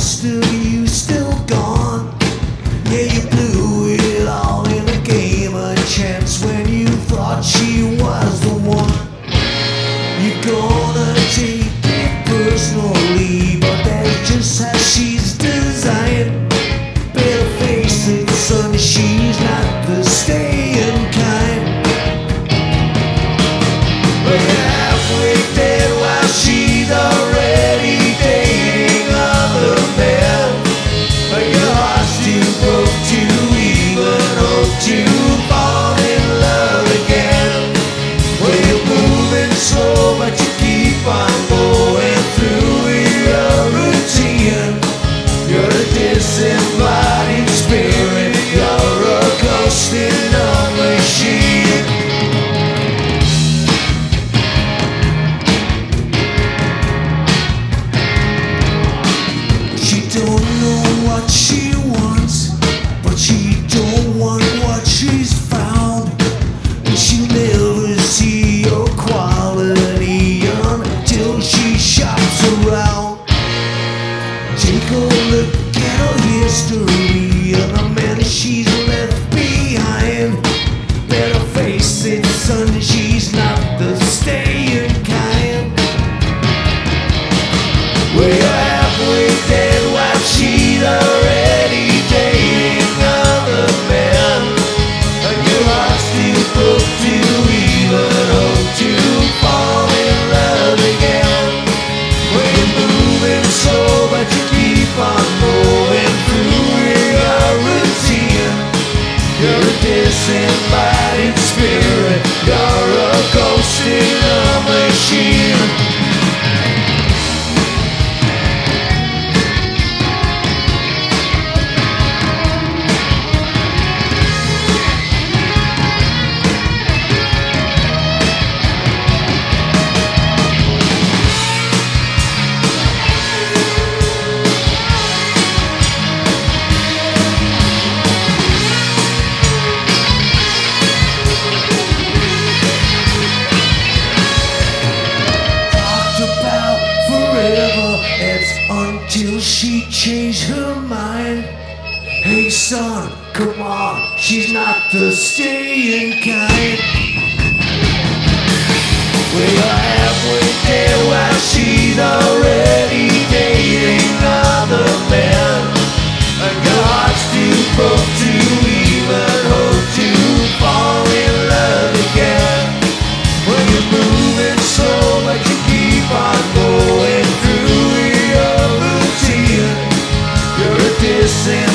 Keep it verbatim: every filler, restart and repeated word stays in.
rest of you still gone. Yeah, you blew it all in a game of chance when you thought she was the one. You're gonna take it personally, but that's just how she's designed. Better face it, son, she's not the staying kind. But you're halfway dead while she's already dating other men. Your heart's too broke to even hope to fall in love again. Well, you're moving slow, but you keep on going through your routine. You're a disembodied spirit, you're a ghost in a machine. She don't know what she wants, but she don't want what she's found. And she'll never see your quality until she shops around. Take a look at her history and the men she's left behind. Better face it, son, she's not the staying kind. Well, you're halfway dead while she's already dating other men. And your heart's too broke to even hope to fall in love again. Well, you're moving slow, but you keep on going through your routine. You're a disembodied spirit, you're a ghost in a machine. Until she changed her mind. Hey son, come on, she's not the staying kind. Well, you're halfway there while she's already dating other men. And your heart's too broke to even hope to fall in love again. Well, you're moving slow, but you keep on going through your routine. You're a distant